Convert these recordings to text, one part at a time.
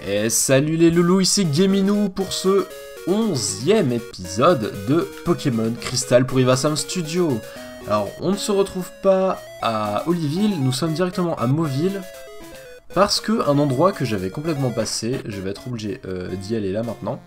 Et salut les loulous, ici Gaminou pour ce 11e épisode de Pokémon Crystal pour Ivasam Studio. Alors, on ne se retrouve pas à Oliville, nous sommes directement à Mauville, parce que un endroit que j'avais complètement passé, je vais être obligé d'y aller là maintenant.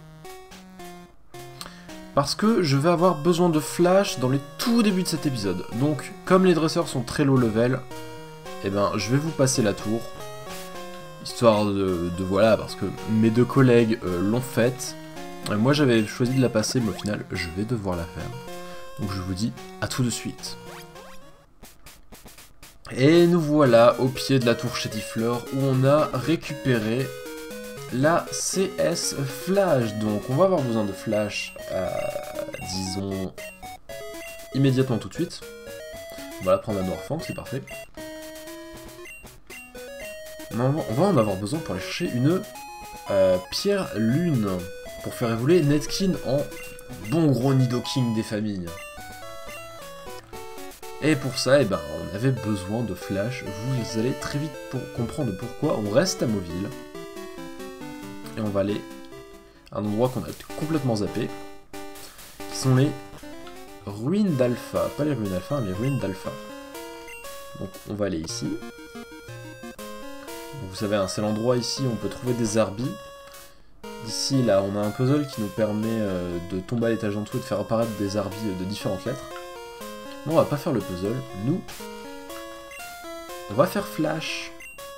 Parce que je vais avoir besoin de flash dans les tout débuts de cet épisode. Donc, comme les dresseurs sont très low level, eh ben, je vais vous passer la tour. Histoire de voilà, parce que mes deux collègues l'ont faite. Moi j'avais choisi de la passer, mais au final je vais devoir la faire. Donc je vous dis à tout de suite. Et nous voilà au pied de la tour Chétifleur où on a récupéré la CS Flash. Donc on va avoir besoin de Flash, disons, immédiatement tout de suite. On va la prendre à Noirfang, c'est parfait. On va en avoir besoin pour aller chercher une pierre lune pour faire évoluer Netkin en bon gros Nidoking des familles. Et pour ça, eh ben, on avait besoin de Flash. Vous allez très vite comprendre pourquoi on reste à Mauville. Et on va aller à un endroit qu'on a complètement zappé, qui sont les ruines d'Alpha. Pas les ruines d'Alpha, les ruines d'Alpha. Donc on va aller ici. Vous savez, hein, c'est l'endroit ici où on peut trouver des arbis. Ici, là, on a un puzzle qui nous permet de tomber à l'étage en dessous et de faire apparaître des arbis de différentes lettres. Non, on va pas faire le puzzle. Nous, on va faire Flash.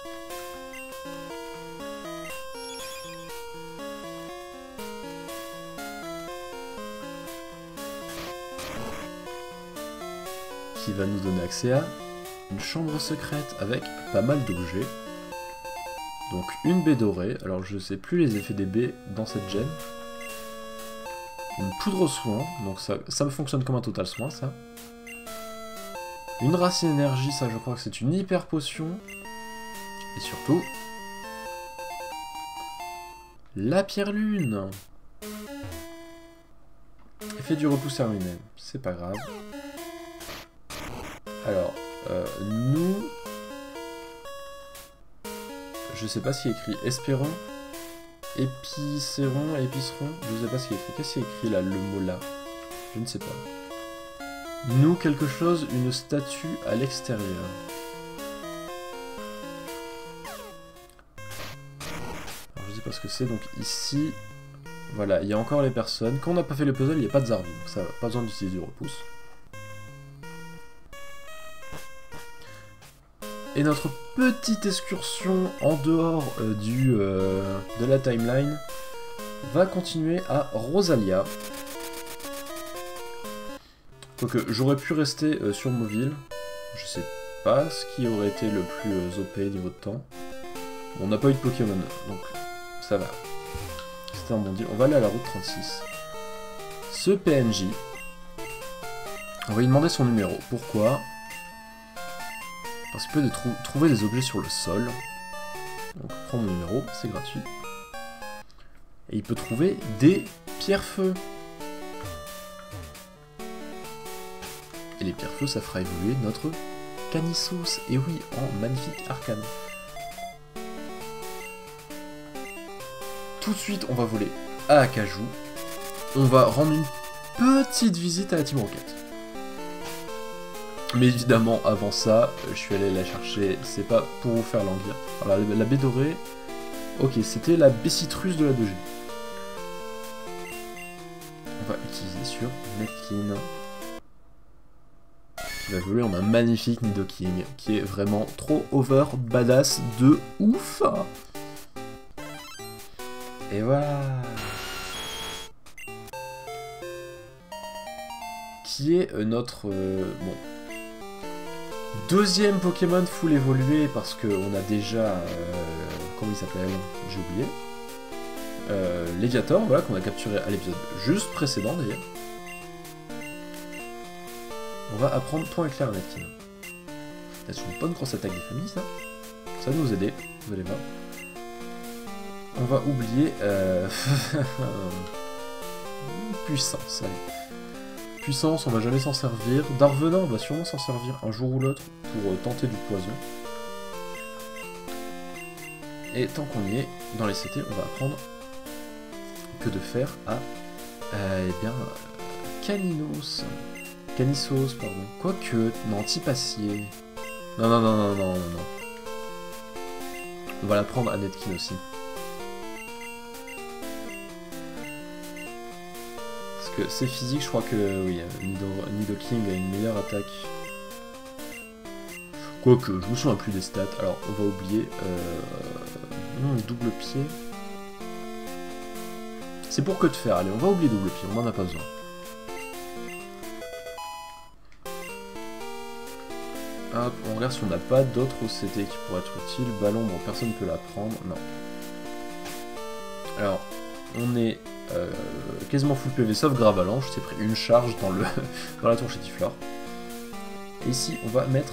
Qui va nous donner accès à une chambre secrète avec pas mal d'objets. Donc une baie dorée, alors je sais plus les effets des baies dans cette gemme. Une poudre soin, donc ça me fonctionne comme un total soin ça. Une racine énergie, ça je crois que c'est une hyper potion. Et surtout, la pierre lune. Effet du repousse terminé, c'est pas grave. Alors, nous... Je sais pas ce qui est écrit. Espérons, épicerons, épicerons. Je sais pas ce qui est écrit. Qu'est-ce qui est écrit là, le mot là? Je ne sais pas. Nous, quelque chose, une statue à l'extérieur. Alors, je sais pas ce que c'est. Donc ici, voilà, il y a encore les personnes. Quand on n'a pas fait le puzzle, il n'y a pas de Zarbi. Donc ça va, pas besoin d'utiliser du repousse. Et notre petite excursion en dehors de la timeline va continuer à Rosalia. Quoique j'aurais pu rester sur Mauville. Je sais pas ce qui aurait été le plus OP niveau de temps. On n'a pas eu de Pokémon, donc ça va. C'était un bon deal. On va aller à la route 36. Ce PNJ, on va lui demander son numéro. Pourquoi ? Parce qu'il peut trouver des objets sur le sol. Donc prends mon numéro, c'est gratuit. Et il peut trouver des pierres-feu. Et les pierres-feu, ça fera évoluer notre Canissos. Et oui, en magnifique arcane. Tout de suite, on va voler à Acajou. On va rendre une petite visite à la Team Rocket. Mais évidemment, avant ça, je suis allé la chercher, c'est pas pour vous faire languir. Alors la baie dorée, ok, c'était la baie citrus de la 2G. On va utiliser sur Netkin. Qui va évoluer en un magnifique Nidoking, qui est vraiment trop over badass de ouf. Et voilà. Qui est notre... bon... Deuxième Pokémon full évolué parce qu'on a déjà... comment il s'appelle? J'ai oublié. Léviator, voilà, qu'on a capturé à l'épisode juste précédent d'ailleurs. On va apprendre Point Éclair à Netkin. C'est une bonne grosse attaque des familles ça. Ça va nous aider, vous allez voir. On va oublier... puissance, allez. Puissance, on va jamais s'en servir. Darvenin, on va sûrement s'en servir un jour ou l'autre pour tenter du poison. Et tant qu'on y est, dans les CT, on va apprendre que de faire à, eh bien, Caninos. Canissos, pardon. Quoique, non, Tipacier. Non. On va l'apprendre à Netkin aussi. Parce que c'est physique, je crois que, oui, Nidoking a une meilleure attaque. Quoique, je me souviens plus des stats. Alors, on va oublier. Double pied. C'est pour que de faire. Allez, on va oublier double pied, on n'en a pas besoin. Hop, on regarde si on n'a pas d'autres OCT qui pourraient être utiles. Ballon, bon, personne ne peut la prendre. Non. Alors, on est quasiment full PV sauf Gravalanche. C'est pris une charge dans, dans la tour Chétiflore. Et ici, on va mettre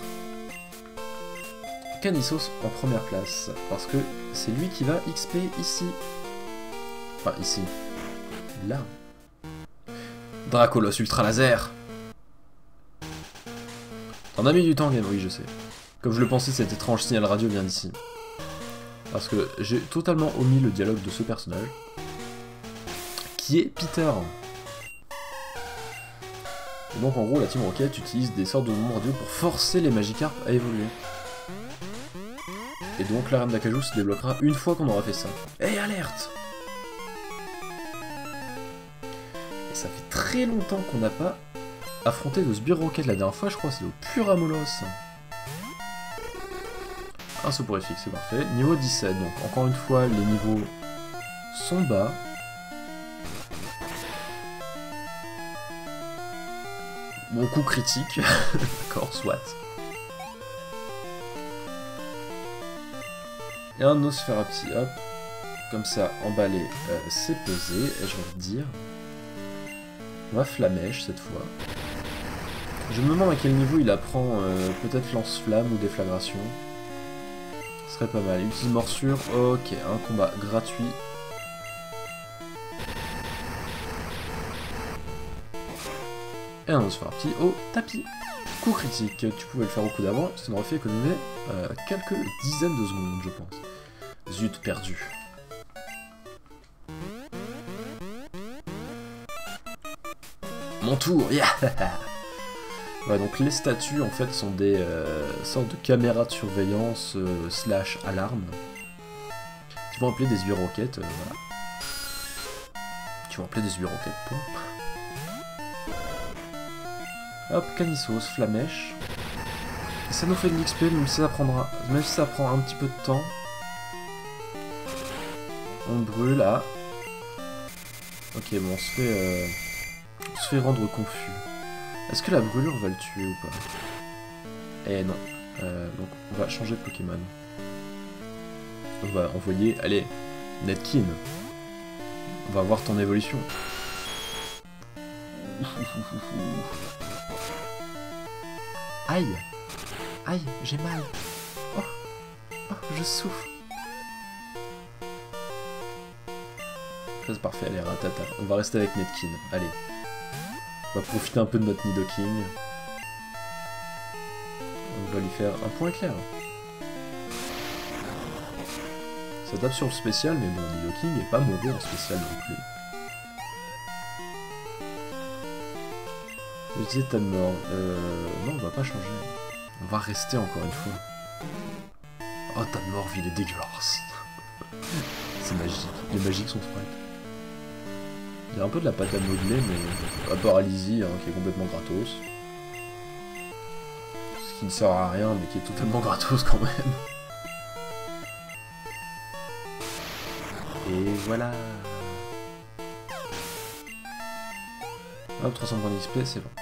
Canissos en première place. Parce que c'est lui qui va XP ici. Enfin, ici. Là. Dracolos Ultra Laser. T'en as mis du temps, Game, oui, je sais. Comme je le pensais, cet étrange signal radio vient d'ici. Parce que j'ai totalement omis le dialogue de ce personnage. Qui est Peter. Et donc, en gros, la Team Rocket utilise des sortes de mouvements radio pour forcer les Magikarp à évoluer. Et donc, l'arène d'Akaju se débloquera une fois qu'on aura fait ça. Hey, alerte! Et ça fait très longtemps qu'on n'a pas affronté de Sbire Rocket. La dernière fois, je crois, c'est au Puramolos. Un soporifique, c'est parfait. Niveau 17, donc encore une fois, les niveaux sont bas. Mon coup critique. D'accord, soit. Et un Nosferapti, hop. Comme ça, emballé, c'est pesé. Et j'ai envie de dire... On va Flamèche cette fois. Je me demande à quel niveau il apprend peut-être lance-flamme ou déflagration. Ce serait pas mal. Utilise morsure. Ok, un combat gratuit. Et un Nosferapti au tapis. Coup critique. Tu pouvais le faire au coup d'avant. Ça m'aurait fait économiser quelques dizaines de secondes, je pense. Zut, perdu. Mon tour, yeah. Ouais, donc les statues en fait sont des sortes de caméras de surveillance slash alarme qui vont appeler des Sbire Rocket, voilà. Qui vont appeler des Sbire Rocket, point. Hop, Canissos, Flamèche. Et ça nous fait de l'XP, même si ça prendra, même si ça prend un petit peu de temps. On brûle là. Ok, bon, on se fait rendre confus. Est-ce que la brûlure va le tuer ou pas? Eh non. Donc on va changer de Pokémon. On va envoyer... Allez, Netkin. On va voir ton évolution. Aïe. Aïe, j'ai mal. Oh. Oh, je souffre. C'est parfait, allez, ratata. On va rester avec Netkin. Allez. On va profiter un peu de notre Nidoking. On va lui faire un point éclair. Ça tape sur le spécial, mais bon, Nidoking est pas mauvais en spécial non plus. Je disais Tadmor. Non, on va pas changer. On va rester encore une fois. Oh, Tadmor, il est dégueulasse. C'est magique. Les magiques sont sprite. Il y a un peu de la pâte à modeler, mais à paralysie, hein, qui est complètement gratos. Ce qui ne sert à rien, mais qui est totalement gratos quand même. Et voilà. Hop, 300 points d'XP, c'est bon.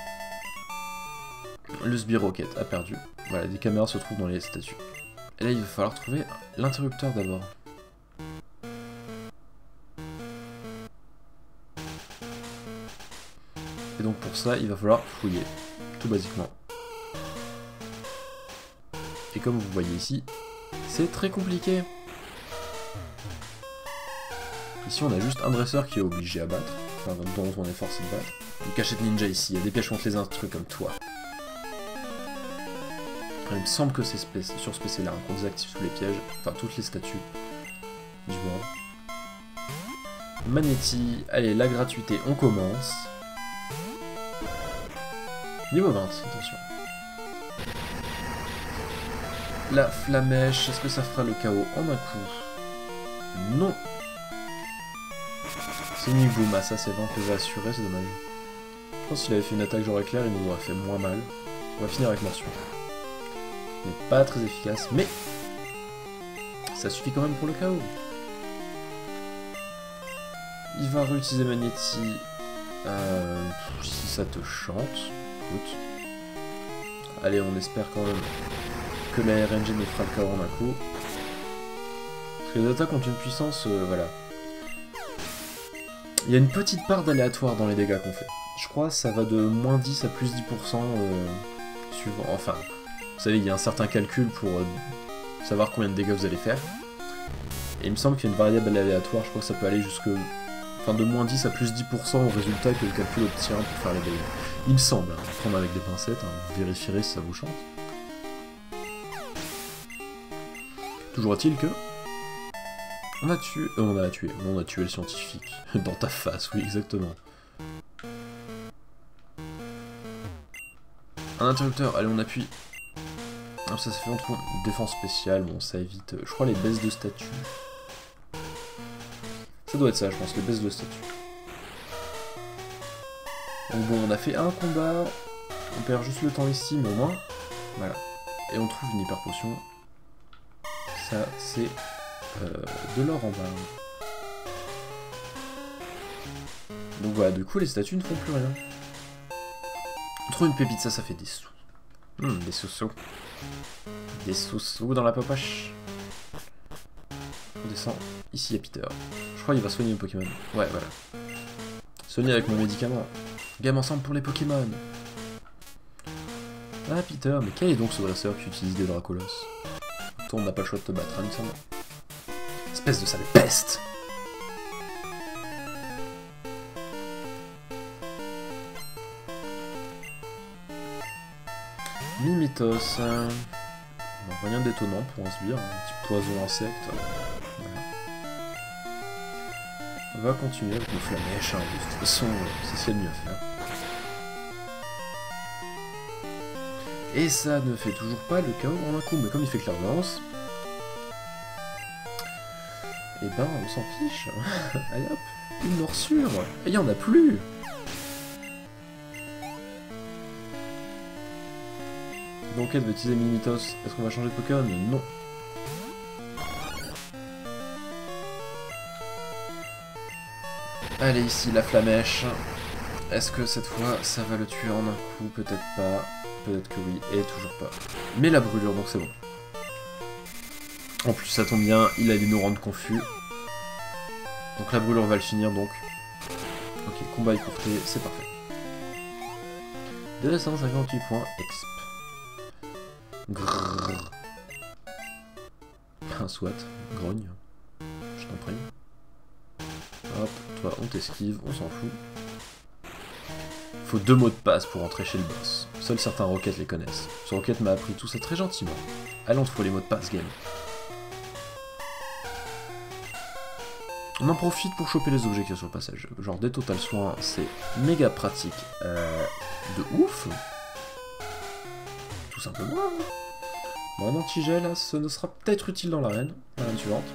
Le Sbire Rocket a perdu. Voilà, des caméras se trouvent dans les statues. Et là, il va falloir trouver l'interrupteur d'abord. Et donc pour ça, il va falloir fouiller, tout basiquement. Et comme vous voyez ici, c'est très compliqué. Ici, on a juste un dresseur qui est obligé à battre, enfin dont on est forcé de battre. Une cachette ninja ici, il y a des pièges contre les instrus comme toi. Il me semble que c'est sur ce PC là qu'on désactive tous les pièges, enfin toutes les statues. Dis-moi. Magnéti, allez, la gratuité, on commence. Niveau 20, attention. La flamèche, est-ce que ça fera le chaos en un coup? Non. C'est Niboum, ça c'est 20 PV assuré, c'est dommage. Je pense qu'il avait fait une attaque genre éclair, il nous aurait fait moins mal. On va finir avec morsure. Mais pas très efficace, mais ça suffit quand même pour le chaos. Il va réutiliser Magnéti si ça te chante. Écoute. Allez, on espère quand même que la RNG ne fera le chaos en un coup. Parce que les attaques ont une puissance, voilà. Il y a une petite part d'aléatoire dans les dégâts qu'on fait. Je crois que ça va de moins 10 à plus 10% suivant. Enfin, vous savez, il y a un certain calcul pour savoir combien de dégâts vous allez faire. Et il me semble qu'il y a une variable aléatoire, je crois que ça peut aller jusque. Enfin, de moins 10 à plus 10% au résultat que le calcul obtient pour faire les dégâts. Il me semble, hein, prendre avec des pincettes, hein, vous vérifierez si ça vous chante. Toujours est-il que... On a tué le scientifique. Dans ta face, oui, exactement. Un interrupteur, allez, on appuie. Alors, ça fait entre défense spéciale, bon, ça évite, je crois, les baisses de statut. Ça doit être ça, je pense, les baisses de statut. Donc bon, on a fait un combat, on perd juste le temps ici, mais au moins, voilà. Et on trouve une hyper potion. Ça, c'est de l'or en bas. Donc voilà, du coup, les statues ne font plus rien. On trouve une pépite, ça fait des sous. Des sous-sous. Des sous-sous dans la popoche. On descend. Ici, il y a Peter. Je crois qu'il va soigner le Pokémon. Ouais, voilà. Soigner avec mon médicament. Game ensemble pour les Pokémon. Ah, Peter, mais quel est donc ce dresseur qui utilise des Dracolos? Toi, on n'a pas le choix de te battre, hein, il me semble. Espèce de sale peste! Mimitos. Rien d'étonnant pour un sbire, un petit poison insecte. Voilà. On va continuer avec nos flamèches, hein. De toute façon, c'est ce qu'il y a de mieux à faire. Et ça ne fait toujours pas le chaos en un coup, mais comme il fait clairvoyance, et ben on s'en fiche. Allez hop, une morsure. Et il n'y en a plus. Donc elle veut utiliser Mimitos. Est-ce qu'on va changer de Pokémon? Non. Allez, ici, la flamèche. Est-ce que cette fois, ça va le tuer en un coup? Peut-être pas. Peut-être que oui. Et toujours pas. Mais la brûlure, donc c'est bon. En plus, ça tombe bien, il allait nous rendre confus. Donc la brûlure va le finir, donc. Ok, combat écourté, c'est parfait. 258 points exp. Grrrr. Soit, grogne. Je t'en prie. Hop, toi on t'esquive, on s'en fout. Faut 2 mots de passe pour entrer chez le boss. Seuls certains Rocket les connaissent. Ce Rocket m'a appris tout ça très gentiment. Allons trouver les mots de passe, game. On en profite pour choper les objets qu'il y a sur le passage. Genre des total soins, c'est méga pratique. De ouf. Tout simplement. Bon, un antigel, ce ne sera peut-être utile dans l'arène. L'arène suivante.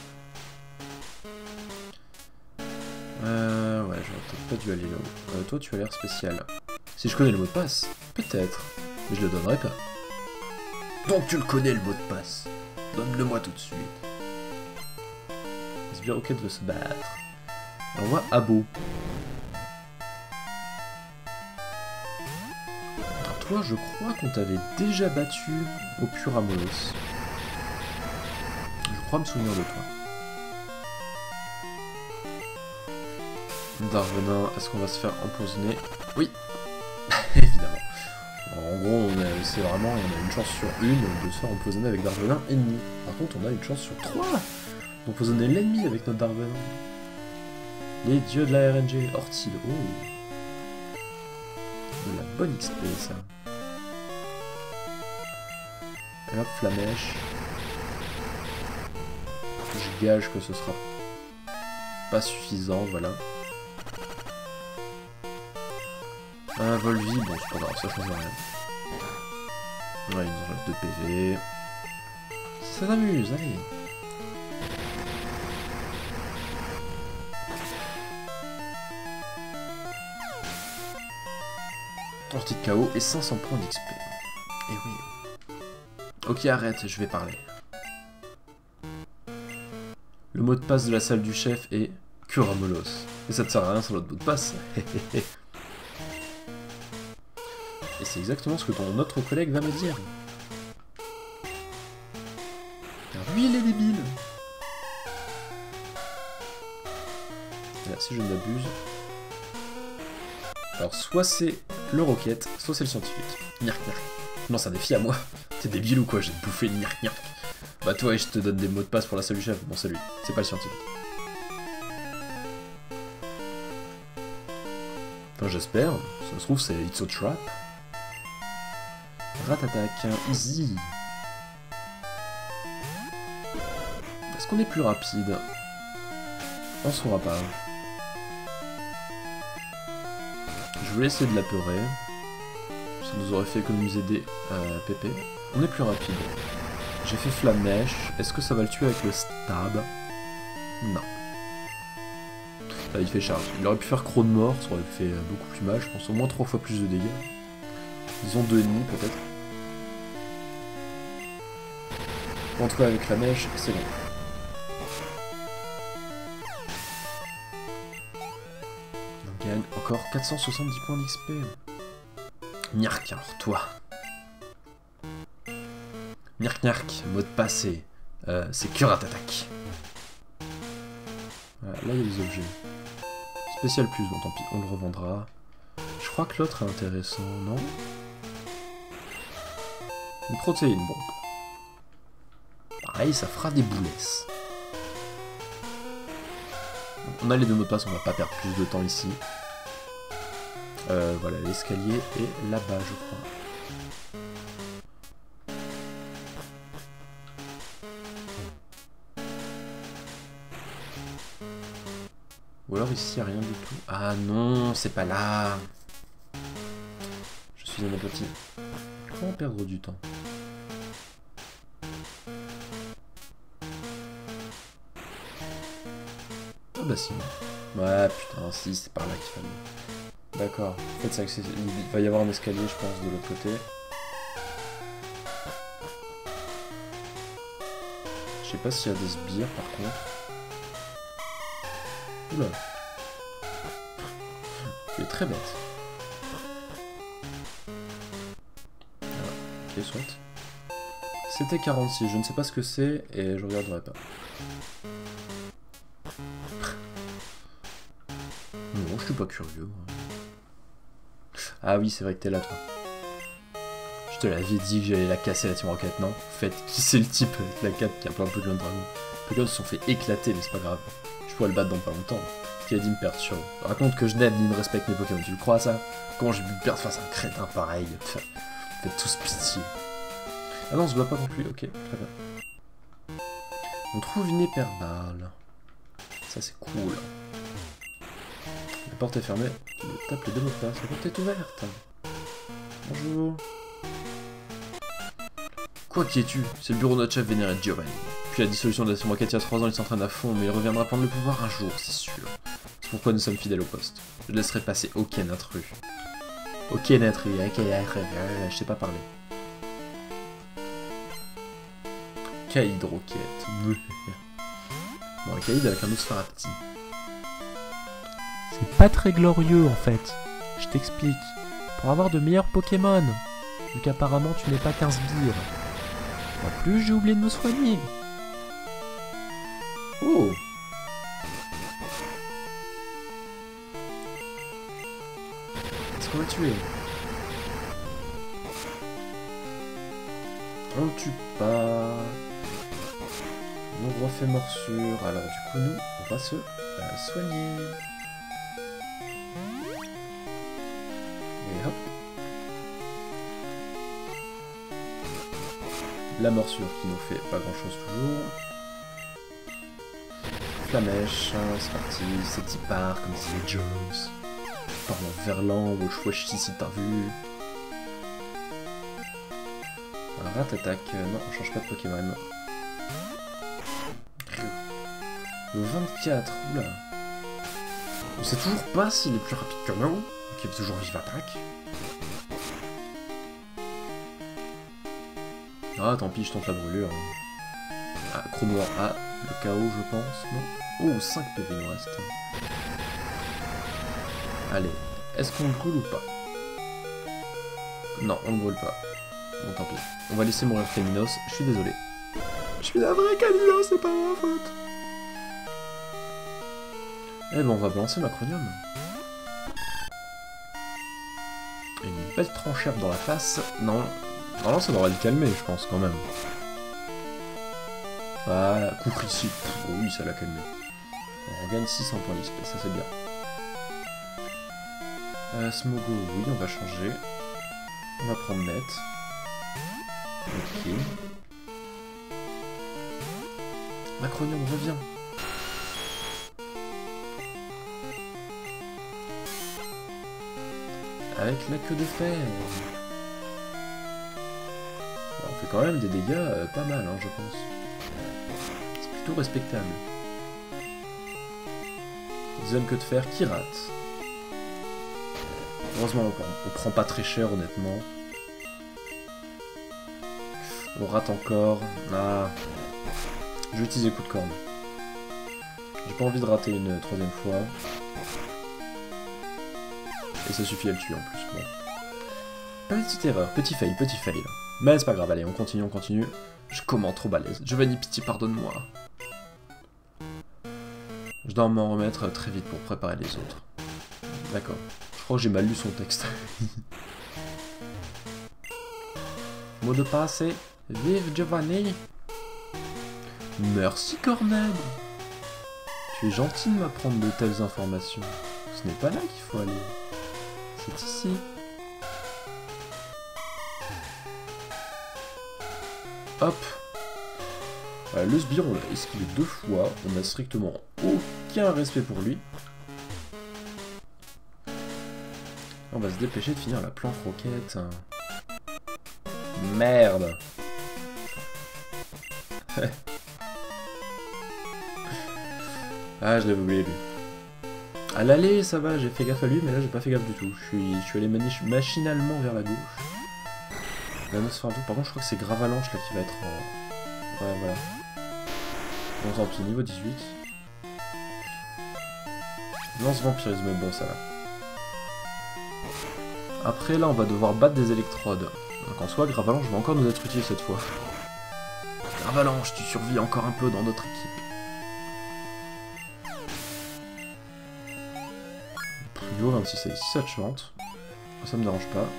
Ouais, j'aurais peut-être pas dû aller là-haut. Toi, tu as l'air spécial. Si je connais le mot de passe, peut-être. Mais je le donnerai pas. Donc tu le connais, le mot de passe. Donne-le-moi tout de suite. Sbire Rocket veut se battre. Alors, on voit Abo. Alors, toi, je crois qu'on t'avait déjà battu au Puramolos. Je crois me souvenir de toi. Darvenin, est-ce qu'on va se faire empoisonner? Oui. Évidemment. En gros, c'est vraiment, on a une chance sur une de se faire empoisonner avec Darvenin ennemi. Par contre, on a une chance sur 3 d'empoisonner l'ennemi avec notre Darvenin. Les dieux de la RNG, Ortil, oh. De la bonne XP, ça. Et hop, flamèche. Je gage que ce sera pas suffisant, voilà. Un Volvi, bon c'est pas grave, ça change rien. Ouais, il nous enlève 2 PV. Ça t'amuse, allez. Sortie de KO et 500 points d'XP. Et oui. Ok, arrête, je vais parler. Le mot de passe de la salle du chef est Kuramolos. Et ça te sert à rien sans l'autre mot de passe. Et c'est exactement ce que ton autre collègue va me dire. Car lui, il est débile. Là, si je ne m'abuse. Alors, soit c'est le roquette, soit c'est le scientifique. Nyark nyark. Non, c'est un défi à moi. T'es débile ou quoi? J'ai bouffé nyark nyark. Bah toi, je te donne des mots de passe pour la salle du chef. Bon, c'est lui. C'est pas le scientifique. Enfin, j'espère. Ça se trouve, c'est It's a Trap. Ratatak. Easy. Est-ce qu'on est plus rapide? On saura pas. Je voulais essayer de l'apeurer. Ça nous aurait fait économiser des PP. On est plus rapide. J'ai fait flamme mèche. Est-ce que ça va le tuer avec le stab? Non. Là, il fait charge. Il aurait pu faire croc de mort, ça aurait fait beaucoup plus mal, je pense. Au moins 3 fois plus de dégâts. Disons 2,5 peut-être. En tout cas, avec la mèche, c'est bon. On gagne encore 470 points d'XP. Nyark, alors toi. Nyark nyark, mot de passe c'est Kuratatak. Voilà, là il y a des objets. Spécial plus, bon tant pis, on le revendra. Je crois que l'autre est intéressant, non? Une protéine, bon. Pareil, ça fera des boulesses. On a les 2 mots de passe, on va pas perdre plus de temps ici. Voilà, l'escalier est là-bas, je crois. Ou alors ici, il n'y a rien du tout. Ah non, c'est pas là. Je suis un abruti. Comment perdre du temps? Ah bah si. Ouais, putain, si, c'est par là qu'il fallait. D'accord. En fait, c'est accessible. Il va y avoir un escalier, je pense, de l'autre côté. Je sais pas s'il y a des sbires, par contre. Oula. Il est très bête. Voilà. Ok, soit. C'était 46, je ne sais pas ce que c'est et je regarderai pas. Non, je suis pas curieux. Ah oui, c'est vrai que t'es là, toi. Je te l'avais dit que j'allais la casser, la Team Rocket, non? En fait, qui c'est le type avec la cape qui a plein de Pokémon Dragon? Les Pokémon se sont fait éclater, mais c'est pas grave. Je pourrais le battre dans pas longtemps. Ce qui a dit me perturbe. Raconte que je n'aime ni ne respecte mes Pokémon, tu le crois ça? Comment j'ai pu perdre face à un crétin pareil? Faites tous pitié. Ah non, on se voit pas non plus, ok, très bien. On trouve une hyperbale. Ça c'est cool. La porte est fermée, tu tapes les 2 mots de passe, la porte est ouverte. Bonjour. Quoi qui es-tu? C'est le bureau de notre chef vénéré Giovanni. Puis la dissolution de la Team Rocket il y a 3 ans, il s'entraîne à fond, mais il reviendra prendre le pouvoir un jour, c'est sûr. C'est pourquoi nous sommes fidèles au poste. Je laisserai passer aucun intrus. Aucun intrus, je sais pas parler. Caïd Rocket. Bon, un Caïd avec un Nosferatu. C'est pas très glorieux en fait. Je t'explique. Pour avoir de meilleurs Pokémon. Vu qu'apparemment tu n'es pas qu'un sbire. En plus, j'ai oublié de me soigner. Oh! Est-ce qu'on va tuer? On ne tue pas. On refait morsure. Alors du coup, nous, on va se soigner. Et hop. La morsure qui nous fait pas grand chose toujours. Flamèche, c'est parti, c'est qui part, comme disait les Jones. Par mon verlan, au chouachi si t'as vu. Un rat-attaque, non, on change pas de Pokémon. Le 24, oula. On sait toujours pas s'il est plus rapide que moi, qu'il est toujours vive attaque. Ah, tant pis, je tente la brûlure. Ah, chrono A, le chaos, je pense, non? Oh, 5 PV il nous reste. Allez, est-ce qu'on brûle ou pas? Non, on ne brûle pas. Bon, tant pis. On va laisser mourir Caninos, je suis désolé. Je suis navré, Caninos, c'est pas ma faute. Eh ben, on va balancer Macronium. Et une belle tranchère dans la face. Non, normalement ça devrait le calmer, je pense, quand même. Voilà, coupe ici. Oh oui, ça l'a calmé. On regagne 600 points d'XP, ça c'est bien. Smogo, oui, on va changer. On va prendre net. Ok. Macronium revient. Avec la queue de fer. On fait quand même des dégâts pas mal, hein, je pense. C'est plutôt respectable. Deuxième queue de fer qui rate. Heureusement, on prend pas très cher, honnêtement. On rate encore. Ah. Je vais utiliser coup de corne. J'ai pas envie de rater une troisième fois. Et ça suffit à le tuer en plus. Bon. Petite erreur, petit fail. Mais c'est pas grave, allez, on continue. Je commente trop balèze. Giovanni, pitié, pardonne-moi. Je dois m'en remettre très vite pour préparer les autres. D'accord. Je crois que j'ai mal lu son texte. Mot de passe, c'est vive Giovanni. Merci Corned. Tu es gentil de m'apprendre de telles informations. Ce n'est pas là qu'il faut aller. C'est ici. Hop. Le sbire, on l'a esquivé 2 fois. On n'a strictement aucun respect pour lui. On va se dépêcher de finir la planche roquette. Merde. Ah, je l'avais oublié lui. À l'aller, ça va, j'ai fait gaffe à lui, mais là j'ai pas fait gaffe du tout. Je suis allé machinalement vers la gauche. La Nosferatu, par contre je crois que c'est Gravalanche là qui va être en... Ouais, voilà. Bon, tant pis, niveau 18. Lance vampirisme, mais bon, ça va. Après là, on va devoir battre des électrodes. Donc en soi, Gravalanche va encore nous être utile cette fois. Gravalanche, tu survis encore un peu dans notre équipe. Niveau 26 et 6, ça te chante. Ça me dérange pas.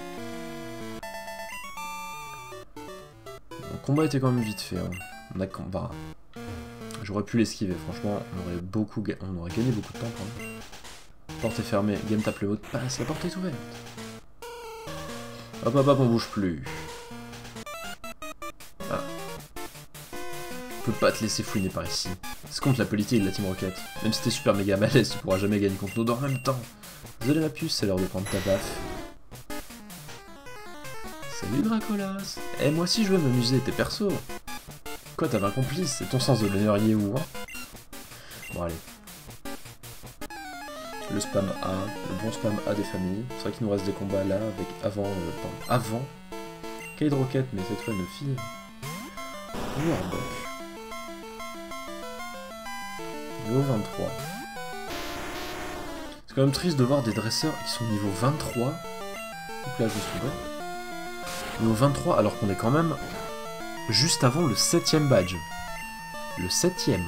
Le combat était quand même vite fait. Hein. Bah, j'aurais pu l'esquiver, franchement, on aurait gagné beaucoup de temps. Pardon. Porte est fermée, game tape le mot de passe, la porte est ouverte. Hop, on bouge plus. Ah. Je peux pas te laisser fouiner par ici. C'est contre la politique de la Team Rocket. Même si t'es super méga malaise, tu pourras jamais gagner contre nous deux en même temps. Désolé la puce, c'est l'heure de prendre ta baffe. Salut Dracolas. Eh, moi aussi je veux m'amuser, t'es perso. Quoi, t'avais un complice? C'est ton sens de l'honneur y est où, hein? Bon, allez. Le spam A, le bon spam A des familles. C'est vrai qu'il nous reste des combats là, avec avant. Kate Rocket, mais cette fois une fille. Warbuck. Niveau 23. C'est quand même triste de voir des dresseurs qui sont niveau 23. Donc là, je me souviens. Niveau 23, alors qu'on est quand même juste avant le 7ème badge. Le 7ème.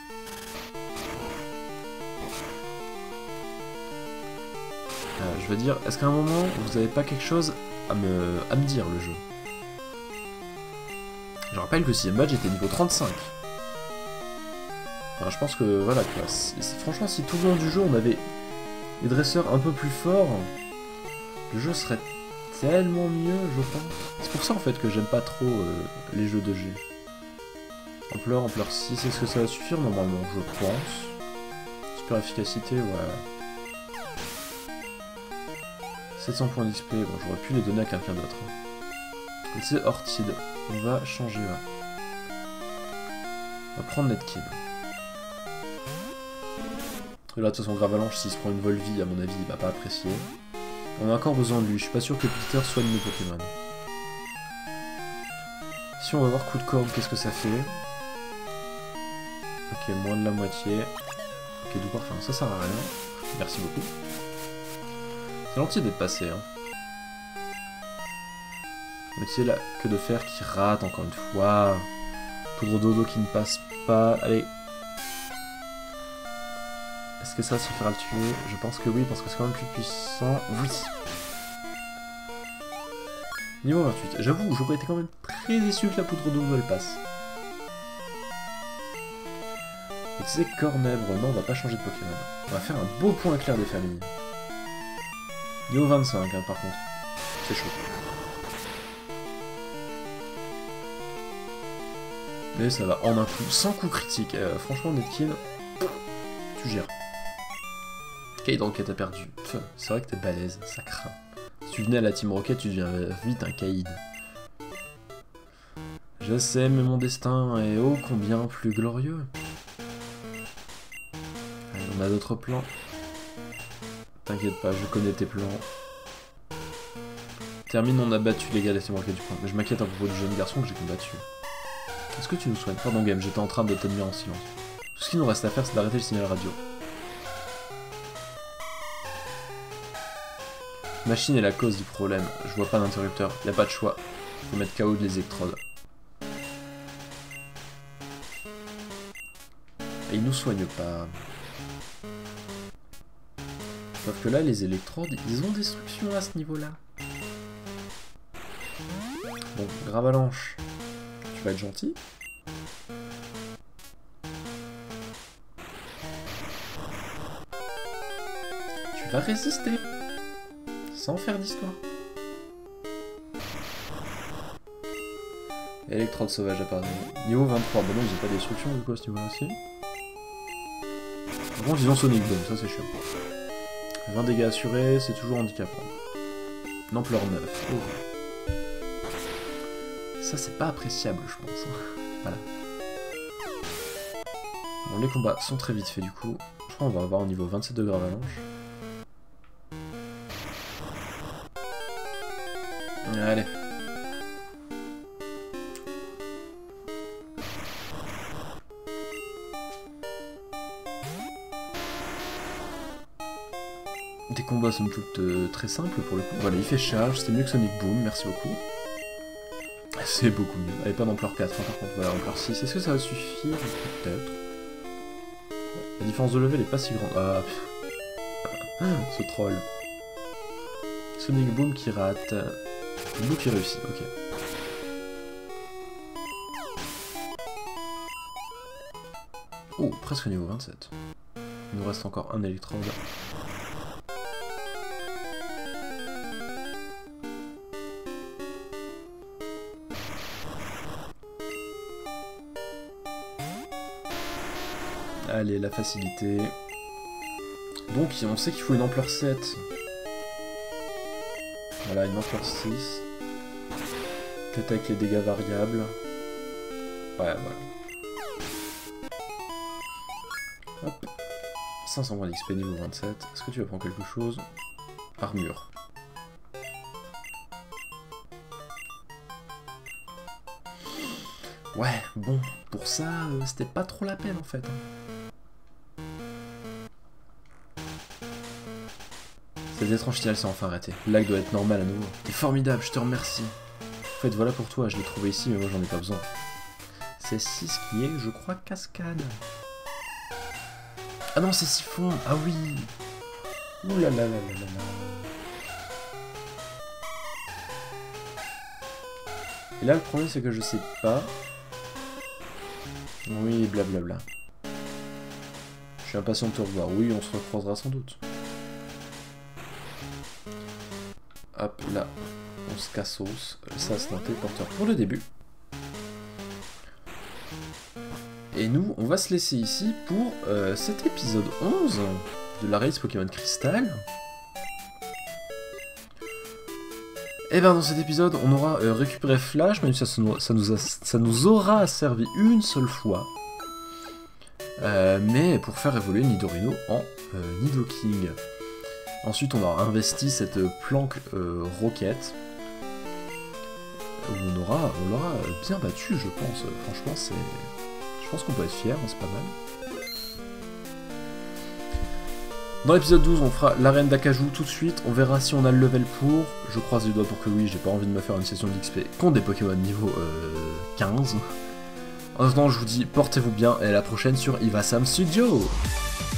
Je veux dire, est-ce qu'à un moment, vous avez pas quelque chose à me dire, le jeu? Je rappelle que le 6ème badge était niveau 35. Enfin, je pense que, voilà, quoi. Franchement, si tout le long du jeu, on avait des dresseurs un peu plus forts, le jeu serait tellement mieux, je pense. C'est pour ça, en fait, que j'aime pas trop les jeux de G. Ampleur 6, est-ce que ça va suffire normalement? Je pense. Super efficacité, ouais. 700 points d'XP, bon j'aurais pu les donner à quelqu'un d'autre. C'est Ortide, on va changer là. On va prendre Netkin. Et là de toute façon Gravalanche, s'il se prend une Volvie, à mon avis, il va pas apprécier. On a encore besoin de lui, je suis pas sûr que Peter soigne nos Pokémon. Si on va voir coup de corne, qu'est-ce que ça fait? Ok, moins de la moitié. Ok, doux parfum, ça sert à rien. Merci beaucoup. C'est gentil d'être passé, hein. Mais tu sais, là, que de fer qui rate encore une fois. Poudre dodo qui ne passe pas. Allez. Est-ce que ça suffira à le tuer? Je pense que oui, parce que c'est quand même plus puissant. Oui. Niveau 28. J'avoue, j'aurais été quand même très déçu que la poudre dodo elle passe. Et tu sais, Cornèbre, non, on va pas changer de Pokémon. On va faire un beau point clair des familles. Niveau 25, hein, par contre. C'est chaud. Mais ça va en un coup, sans coup critique. Franchement, Netkin, tu gères. Kaid Rocket a perdu. C'est vrai que t'es balèze, ça craint. Si tu venais à la Team Rocket, tu deviens vite un Kaid. Je sais, mais mon destin est ô combien plus glorieux. Allez, on a d'autres plans. T'inquiète pas, je connais tes plans. Termine, on a battu les gars de la Team Rocket du point. Mais je m'inquiète à propos du jeune garçon que j'ai combattu. Est-ce que tu nous soignes? Pardon game, j'étais en train de t'admirer en silence. Tout ce qu'il nous reste à faire, c'est d'arrêter le signal radio. Machine est la cause du problème. Je vois pas d'interrupteur. Y a pas de choix. Faut mettre KO de les électrodes. Et ils nous soignent pas. Sauf que là, les électrodes, ils ont destruction à ce niveau-là. Bon, Gravalanche. Tu vas être gentil. Tu vas résister. Sans faire d'histoire. Électrode sauvage apparu. Niveau 23. Bon non, ils ont pas de destruction du coup à ce niveau-là aussi. Par contre, ils ont Sonic Boom, ça c'est chiant. 20 dégâts assurés, c'est toujours handicapant. Une ampleur 9. Oh. Ça c'est pas appréciable, je pense. Voilà. Bon, les combats sont très vite faits du coup. Je crois qu'on va avoir au niveau 27 de Gravalanche. Allez. Des combats somme toute très simples pour le coup. Voilà, il fait charge, c'est mieux que Sonic Boom, merci beaucoup. C'est beaucoup mieux. Allez, pas d'ampleur 4, hein, par contre, voilà, ampleur 6. Est-ce que ça va suffire? Peut-être. La différence de level est pas si grande. Ah, ce troll. Sonic Boom qui rate. Blue qui réussit, ok. Oh, presque niveau 27. Il nous reste encore un électrode. Allez, la facilité. Donc, on sait qu'il faut une ampleur 7. Voilà, une ampleur 6. Peut-être avec les dégâts variables. Ouais, voilà. Hop. 500 points d'XP niveau 27. Est-ce que tu vas prendre quelque chose? Armure. Ouais, bon, pour ça, c'était pas trop la peine en fait. Cette étrange finale s'est enfin arrêtée. Le lac doit être normal à nouveau. T'es formidable, je te remercie. En fait, voilà pour toi, je l'ai trouvé ici, mais moi j'en ai pas besoin. C'est 6 qui est, je crois, cascade. Ah non, c'est siphon. Ah oui. Ouh là là là là là là. Et là, le problème, c'est que je sais pas. Oui, blablabla. Je suis impatient de te revoir. Oui, on se recroisera sans doute. Hop, là. On se cassos. Ça, c'est un téléporteur pour le début. Et nous, on va se laisser ici pour cet épisode 11 de la race Pokémon Crystal. Et bien dans cet épisode, on aura récupéré Flash, même si ça nous aura servi une seule fois. Mais pour faire évoluer Nidorino en Nidoking. Ensuite, on aura investi cette planque roquette. Où on l'aura bien battu, je pense. Franchement, je pense qu'on peut être fier, c'est pas mal. Dans l'épisode 12, on fera l'arène d'Akaju tout de suite. On verra si on a le level pour. Je croise les doigts pour que oui, j'ai pas envie de me faire une session d'XP contre des Pokémon niveau 15. En attendant, je vous dis portez-vous bien et à la prochaine sur Ivasam Studio.